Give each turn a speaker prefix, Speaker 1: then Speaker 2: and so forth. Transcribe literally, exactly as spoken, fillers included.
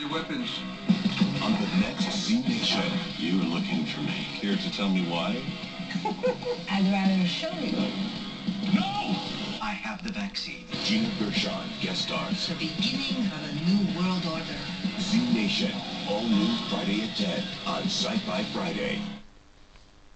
Speaker 1: your weapons.
Speaker 2: On the next Z Nation. You were looking for me. Here to tell me why?
Speaker 3: I'd rather show you.
Speaker 2: No! I have the vaccine. Gina Gershon guest stars.
Speaker 3: The beginning of a new world order.
Speaker 2: Z Nation. All new Friday at ten on Sci-Fi Friday.